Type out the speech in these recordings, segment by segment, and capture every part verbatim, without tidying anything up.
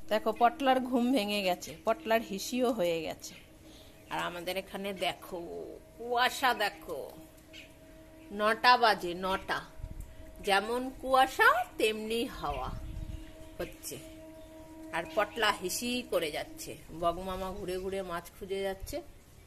দেখো পটলার ঘুম ভেঙে গেছে, পটলার হিসিও হয়ে গেছে। আর আমাদের এখানে দেখো কুয়াশা, দেখো নটা বাজে, নটা, যেমন কুয়াশা তেমনি হাওয়া হচ্ছে। আর পটলা হিসি করে যাচ্ছে, বগমামা ঘুরে ঘুরে মাছ খুঁজে যাচ্ছে,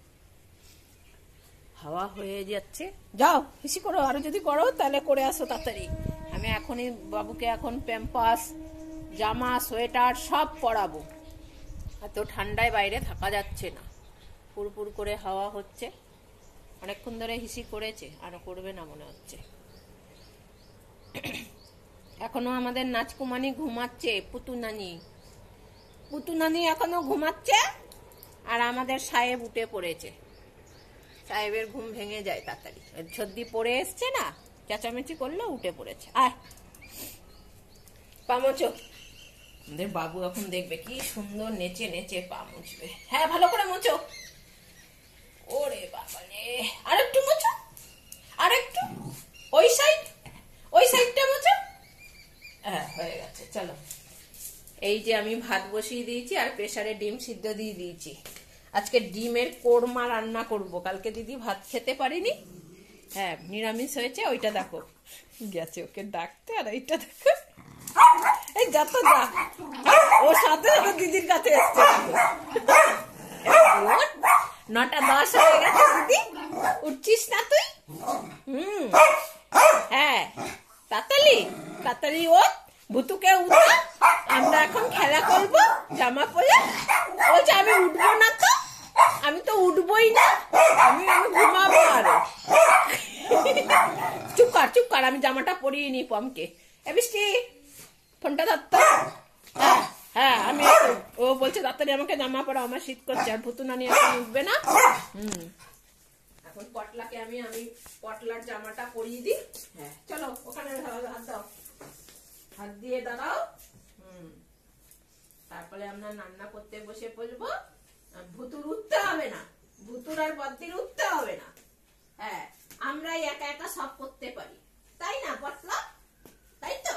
হাওয়া হয়ে যাচ্ছে। যাও হিসি করো, আরো যদি করো তাহলে করে আসো তাড়াতাড়ি। আমি এখনই বাবুকে এখন প্যাম্পাস, জামা, সোয়েটার সব পরাবো। এত ঠান্ডায় বাইরে থাকা যাচ্ছে না, পুরপুর করে হাওয়া হচ্ছে। অনেকক্ষণ ধরে হিসি করেছে, আরো করবে না মনে হচ্ছে। এখনো আমাদের নাচকুমানি ঘুমাচ্ছে, পুতু নানি, পুতু নানি এখনো ঘুমাচ্ছে। আর আমাদের সাহেব উঠে পড়েছে, সাহেবের ঘুম ভেঙে যায় তাড়াতাড়ি। সর্দি পড়ে এসছে না, চেঁচামেচি করলে উঠে পড়েছে। আয় পা মোচো। আমাদের বাবু এখন দেখবে কি সুন্দর নেচে নেচে পা মুছবে। হ্যাঁ ভালো করে মোচো। ওরে বাবা রে, আরেকটু মোচো, আরেকটু, ওই সাইড, ওই সাইডটা মোচো। হ্যাঁ হয়ে গেছে, চলো। এই যে আমি ভাত বসিয়ে দিয়েছি আর প্রেসারে ডিম সিদ্ধ দিয়ে দিয়েছি। আজকে ডিমের কোরমা রান্না করব, কালকে দিদি ভাত খেতে পারিনি। হ্যাঁ নিরামিষ হয়েছে। ওইটা দেখো গেছে ওকে ডাকতে, আর এইটা দেখো এই যত যা ওর সাথে দিদির কাছে এসছে। নটা দশ হয়ে গেছে, দিদি উঠছিস না তুই? হুম হ্যাঁ তাড়াতাড়ি তাড়াতাড়ি ও, ভুতুকে উঠা, আমরা এখন খেলা করবো জামা পরে। বলছে আমি উঠবো না, তো আমি তো উঠবোই না, আমি আমি ঘুমাবো আরো। চুপ কর চুপ কর, আমি জামাটা পরিয়ে নি পমকে। এ বৃষ্টি ফোনটা ধরতো। হ্যাঁ হ্যাঁ আমি, ও বলছে তাড়াতাড়ি আমাকে জামা পরা, আমার শীত করছে। আর ভুতু নানি এখন উঠবে না। হুম এখন পটলাকে আমি আমি পটলার জামাটা পরিয়ে দিই। হ্যাঁ চলো ওখানে হাত দাও, হাত দিয়ে দাঁড়াও। হুম তারপরে আমরা রান্না করতে বসে পড়বো। ভুতুর উঠতে হবে না, ভুতুর আর বদ্দির উঠতে হবে না। হ্যাঁ আমরাই একা একা সব করতে পারি, তাই না পটলা? তাই তো।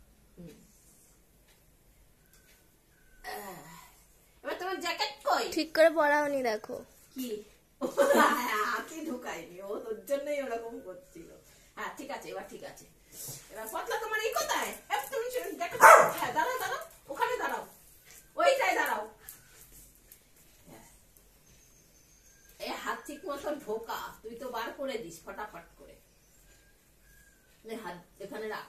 এবার তোমার জ্যাকেট কই? ঠিক করে পরাওনি, দেখো কি হাতি ঢুকায়নি, ও তোর জন্যই ওরকম করছিল। হ্যাঁ ঠিক আছে, এবার ঠিক আছে। এবার পটলা তোমার এই কোথায়? তুমি দেখো, হ্যাঁ দাঁড়াও দাঁড়াও, ওখানে দাঁড়াও, ওইটাই দাঁড়াও। এই হাত ঠিক মতো ঢোকা, তুই তো বার করে দিস ফটাফট করে। হাত এখানে রাখ।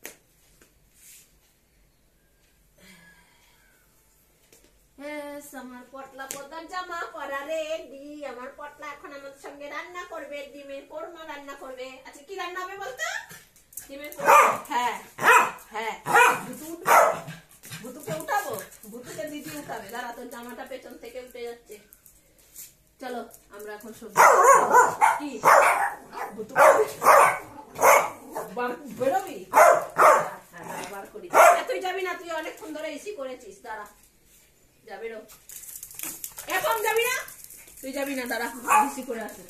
আমার পটলা পদার জামা পরা রেডি। আমার পটলা এখন আমার সঙ্গে রান্না করবে, ডিমের কোরমা রান্না করবে। আচ্ছা কি রান্না হবে বলতো? ডিমের কোরমা। হ্যাঁ হ্যাঁ ভুতু উঠবে, ভুতুকে উঠাবো, ভুতুকে দিদি উঠাবে। দাঁড়া তোর জামাটা পেছন থেকে উঠে যাচ্ছে। চলো আমরা এখন সবজি কি ভুতু বেরোবি? হ্যাঁ বার করি। তুই যাবি না, তুই অনেকক্ষণ ধরে এসি করেছিস। দাঁড়া যাবি না, এখন যাবি না, তুই যাবি না, দাঁড়া এসি করে আসে।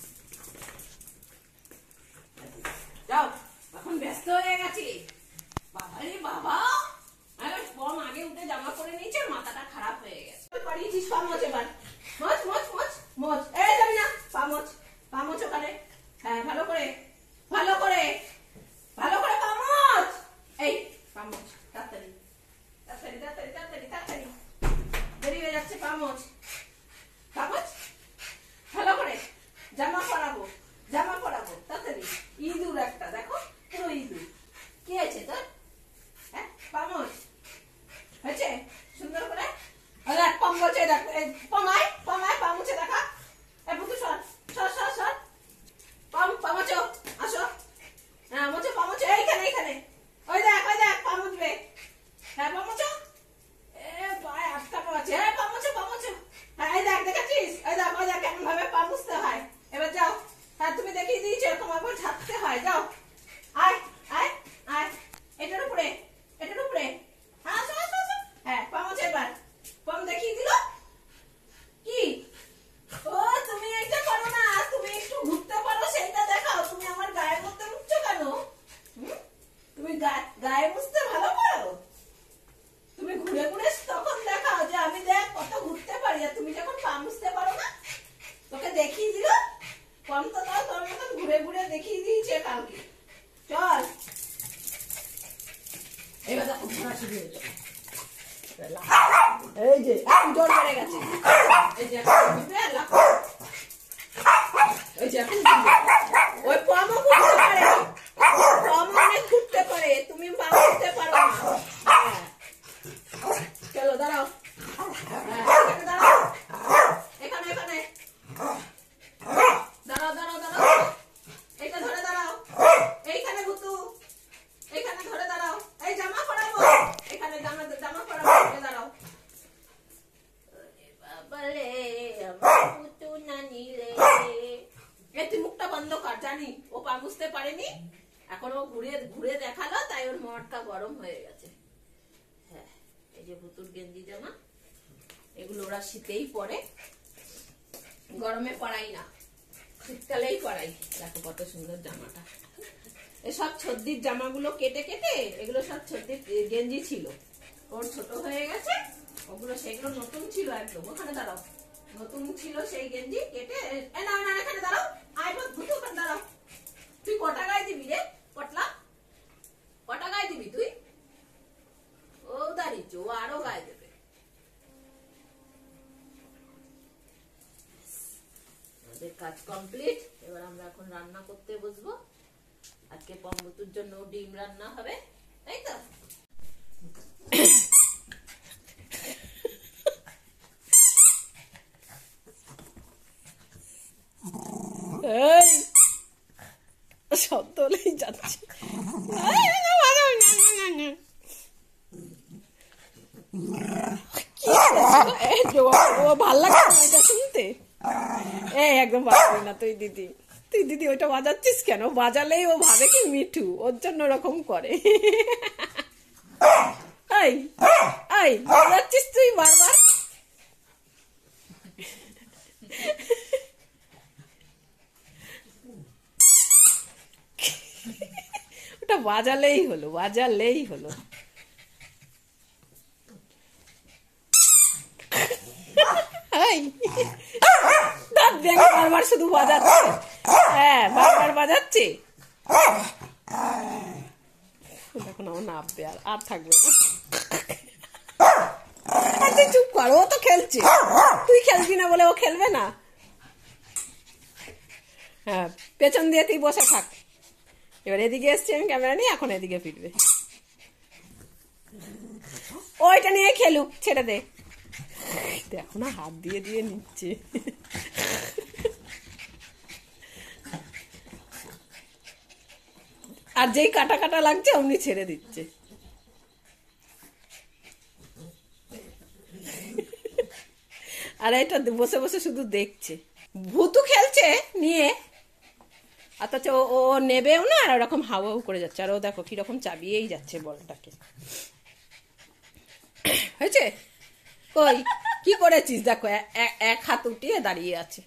যাও এখন ব্যস্ত হয়ে গেছি। বাবা রে বাবা, কম আগে উঠে জামা পরে নিয়েছে, মাথাটা খারাপ হয়ে গেছে। পারিয়েছিস পা মোচ, এবার মোচ মোচ মোচ মোচ। এই যাবি না, পা মোচ, পা মোচ ওখানে। হ্যাঁ ভালো করে ভালো করে ভালো করে পা মোচ। এই পা মোচ তাড়াতাড়ি তাড়াতাড়ি তাড়াতাড়ি তাড়াতাড়ি তাড়াতাড়ি, দেরি হয়ে যাচ্ছে। পা মোচ পা মোচ ভালো করে। জামা পরাবো জামা পরাবো তাড়াতাড়ি। ইঁদুর একটা দেখো, পুরো ইঁদুর। কি আছে তোর? হ্যাঁ পা মোচ হয়েছে সুন্দর করে। পম বলছে দেখ, পমায় পমায় পা মুছে দেখা। ভুতু সর সর সর সর, পাম পা মোচো, আসো। হ্যাঁ মোচো পা মোচো, এইখানে এইখানে, ওই দেখ ওই দেখ পা মুছবে। হ্যাঁ পা মোচো। এ পায়ে আটকানো আছে। হ্যাঁ পা মোচো পা মোচো। হ্যাঁ এই দেখ দেখেছিস, ওই দেখ ওই দেখ কেমন ভাবে পা মুছতে হয়। এবার যাও। হ্যাঁ তুমি দেখিয়ে দিয়েছো এরকম আবার ঝাঁকতে হয়। যাও আয় আয় আয়, এটার উপরে এটার উপরে। হ্যাঁ আসো আসো আসো। হ্যাঁ পা মোচো এবার। পম দেখিয়ে দিল কি? ও তুমি এটা করো না, তুমি একটু ঘুরতে পারো সেটা দেখাও। তুমি আমার গায়ের মধ্যে মুছছো কেন? তুমি গায়ে মুছতে ভালো পারো? তুমি ঘুরে ঘুরে তখন দেখিয়ে দিল, কম তো তাও তোর মতন ঘুরে ঘুরে দেখিয়ে দিয়েছে কালকে। চল এবার দেখো ঘোরা শুরু হয়েছে, এই যে এখন জোর বেড়ে গেছে, এই যে ওই যে এখন ওই পমও ঘুরতে পারে, পম অনেক ঘুরতে পারে, তুমি পা ঘুরতে পারো না। চলো দাঁড়াও, দাঁড়াও এখানে এখানে দাঁড়াও দাঁড়াও দাঁড়াও, এইটা ধরে দাঁড়াও, এইখানে ভুতু, এইখানে ধরে দাঁড়াও, এই জামা পরাবো, এখানে জামা জামা পরাবো, দাঁড়াও। বাবারে আমার ভুতু না নিলে, এ তুই মুখটা বন্ধ কর, জানি ও পা বুঝতে পারেনি, এখন ও ঘুরে ঘুরে দেখালো, তাই ওর মনটা গরম হয়ে গেছে। হ্যাঁ এই যে ভুতুর গেঞ্জি জামা, এগুলো ওরা শীতেই পরে, গরমে পরাই না, শীতকালেই পরাই। দেখো কত সুন্দর জামাটা, এসব ছদ্দির জামাগুলো কেটে কেটে, এগুলো সব ছদ্দির গেঞ্জি ছিল, ওর ছোট হয়ে গেছে, ওগুলো সেগুলো নতুন ছিল একদম, ওখানে দাঁড়াও, নতুন ছিল সেই গেঞ্জি কেটে, এ না না এখানে দাঁড়াও, আয় ভুতু ওখানে দাঁড়াও। তুই কটা গায়ে দিবি রে পটলা, কটা গায়ে দিবি তুই? ও দাঁড়িয়েছ, ও আরো গায়ে দেবে। আমাদের কাজ কমপ্লিট, এবার আমরা এখন রান্না করতে বসবো। আজকে পম্বতুর জন্য ডিম রান্না হবে, তাই তো? এই শব্দ হলেই যাচ্ছে, ও ভাল লাগে না এটা শুনতে, এই একদম বাজাবি না তুই দিদি, তুই দিদি ওইটা বাজাচ্ছিস কেন? বাজালেই ও ভাবে কি মিঠু, ওর জন্য ওরকম করে। এই এই বাজাচ্ছিস তুই বারবার, ওটা বাজালেই হলো, বাজালেই হলো। বারবার শুধু বাজাচ্ছে, হ্যাঁ বারবার বাজাচ্ছে, দেখুন আমার নাববে আর আর থাকবে না। তুই চুপ কর, ও তো খেলছে, তুই খেলবি না বলে ও খেলবে না। হ্যাঁ পেছন দিয়ে তুই বসে থাক, এবার এদিকে এসছি আমি ক্যামেরা নিয়ে, এখন এদিকে ফিরবে, ওইটা নিয়ে খেলুক, ছেড়ে দে। দেখো না হাত দিয়ে দিয়ে নিচ্ছে, আর যেই কাটা কাটা লাগছে অমনি ছেড়ে দিচ্ছে। আর এটা বসে বসে শুধু দেখছে, ভুতু খেলছে নিয়ে, অথচ ও নেবেও না, আর ওরকম হাওয়া করে যাচ্ছে, আর ও দেখো কিরকম চাবিয়েই যাচ্ছে বলটাকে। হয়েছে? কই কি করেছিস? দেখো এক হাত উঠিয়ে দাঁড়িয়ে আছে,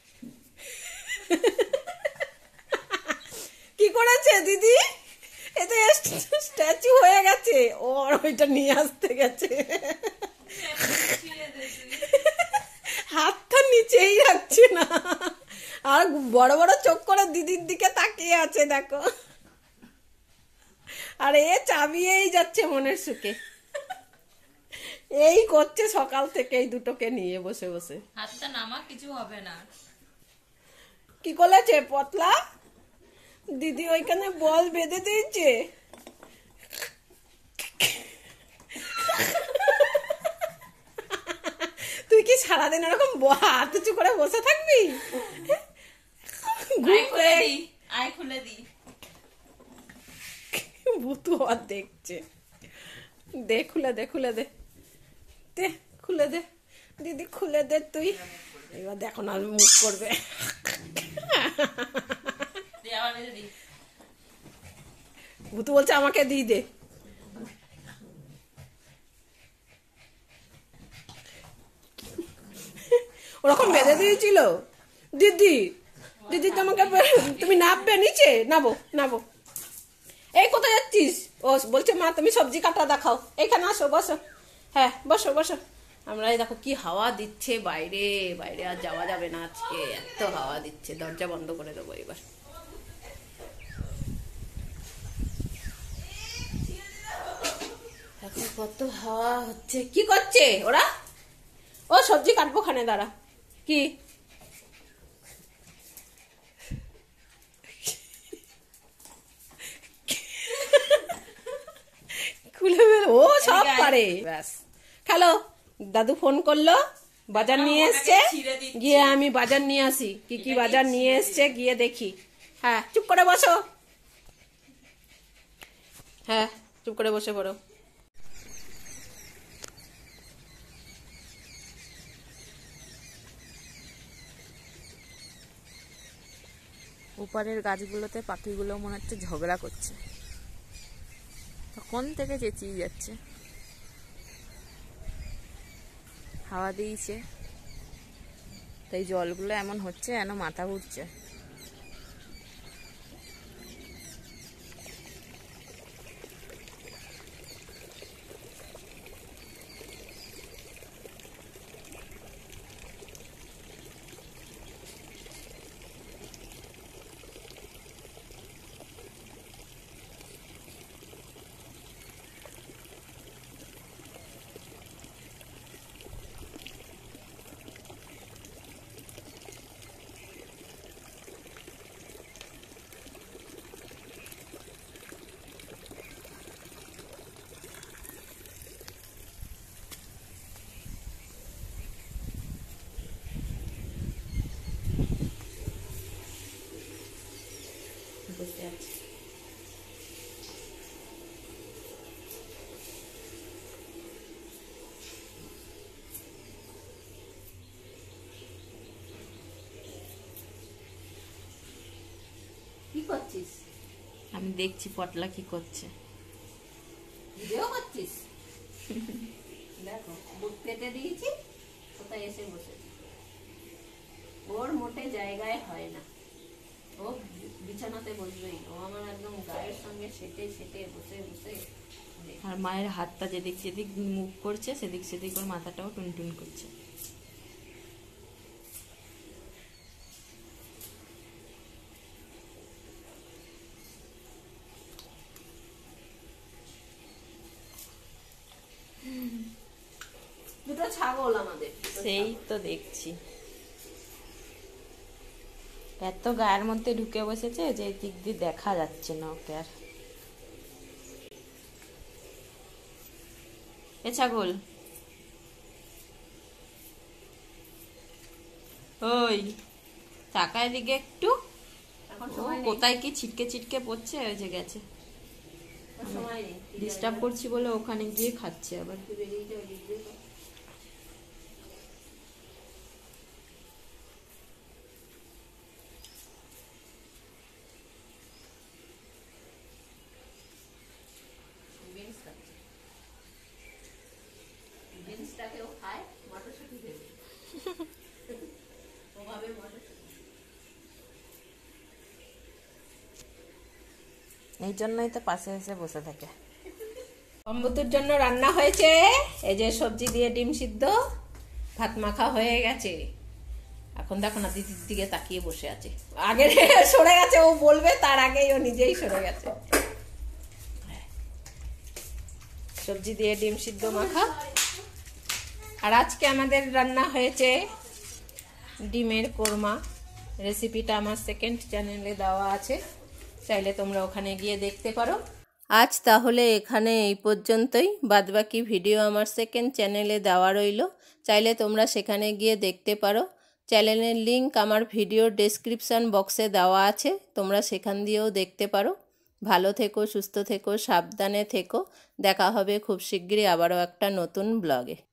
কি করেছে দিদি? এতে স্ট্যাচু হয়ে গেছে, ওর ওইটা নিয়ে আসতে গেছে, হাতটা নিচেই রাখছে না, আর বড় বড় চোখ করে দিদির দিকে তাকিয়ে আছে দেখো, আর এ চাবিয়েই যাচ্ছে মনের সুখে। এই করছে সকাল থেকে এই দুটোকে নিয়ে বসে বসে, হাতটা নামা, কিছু হবে না। কি করেছে পতলা দিদি? ওইখানে বল বেঁধে দিয়েছে, তুই কি সারাদিন এরকম হাত উঁচু করে বসে থাকবি? আয় খুলে দি, ভুতু আর দেখছে, দে খুলে দে, খুলে দে, দে খুলে দে দিদি, খুলে দে তুই। এবার দেখো না মুখ করবে, ভুতু বলছে আমাকে দিয়ে দে, ওরকম বেঁধে দিয়েছিল দিদি। দিদি তোমাকে, তুমি নামবে নিচে, নাবো নাবো। এই কোথায় যাচ্ছিস? ও বলছে মা তুমি সবজি কাটা দেখাও, এইখানে আসো, বসো, হ্যাঁ বসো বসো, আমরা এই দেখো কি হাওয়া দিচ্ছে বাইরে, বাইরে আর যাওয়া যাবে না আজকে, এত হাওয়া দিচ্ছে, দরজা বন্ধ করে দেবো এবার। এখন কত হাওয়া হচ্ছে। কি করছে ওরা? ও সবজি কাটবো খানে, দাঁড়া। কি খুলে বের, ও সব পারে। ব্যাস খেলো। দাদু ফোন করলো, বাজার নিয়ে এসছে, গিয়ে আমি বাজার নিয়ে আসি। কি কি বাজার নিয়ে এসছে গিয়ে দেখি। হ্যাঁ চুপ করে বসো, হ্যাঁ চুপ করে বসে পড়ো। উপরের গাছগুলোতে পাখিগুলো মনে হচ্ছে ঝগড়া করছে, তখন থেকে চেঁচিয়ে যাচ্ছে। হাওয়া দিয়েছে তাই জলগুলো এমন হচ্ছে যেন মাথা ঘুরছে। বসে আছে। কি করছিস? আমি দেখছি পটলা কি করছে। ভিডিও করছিস? দেখো বুক পেতে দিয়েছি, কোথায় এসে বসে। ওর মোটে জায়গায় হয় না, ও বিছানাতে বসবেই। ও আমার একদম গায়ের সঙ্গে সেটে সেটে বসে বসে। আর মায়ের হাতটা যেদিক যেদিক মুভ করছে সেদিক সেদিক ওর মাথাটাও টুনটুন করছে। দুটো ছাগল আমাদের, সেই তো দেখছি এত গায়ের মধ্যে ঢুকে বসেছে যে দিক দিয়ে দেখা যাচ্ছে না ওকে আর। এ ছাগল, ওই তাকায় দিকে একটু। ও কোথায় কি ছিটকে ছিটকে পড়ছে, ওই যে গেছে। ডিস্টার্ব করছি বলে ওখানে গিয়ে খাচ্ছে আবার। এই জন্যই তো পাশে এসে বসে থাকে। অম্বুতুর জন্য রান্না হয়েছে, এই যে সবজি দিয়ে ডিম সিদ্ধ, ভাত মাখা হয়ে গেছে। এখন দেখো না দিদির দিকে তাকিয়ে বসে আছে, আগে সরে গেছে, ও বলবে তার আগেই ও নিজেই সরে গেছে। সবজি দিয়ে ডিম সিদ্ধ মাখা। আর আজকে আমাদের রান্না হয়েছে ডিমের কোরমা। রেসিপিটা আমার সেকেন্ড চ্যানেলে দেওয়া আছে, চাইলে তোমরা ওখানে গিয়ে দেখতে পারো। আজ তাহলে এখানে এই পর্যন্তই, বাদবাকি ভিডিও আমার সেকেন্ড চ্যানেলে দেওয়া রইল, চাইলে তোমরা সেখানে গিয়ে দেখতে পারো। চ্যানেলের লিংক আমার ভিডিও ডেসক্রিপশান বক্সে দেওয়া আছে, তোমরা সেখান দিয়েও দেখতে পারো। ভালো থেকো, সুস্থ থেকো, সাবধানে থেকো। দেখা হবে খুব শিগগিরই আবারও একটা নতুন ব্লগে।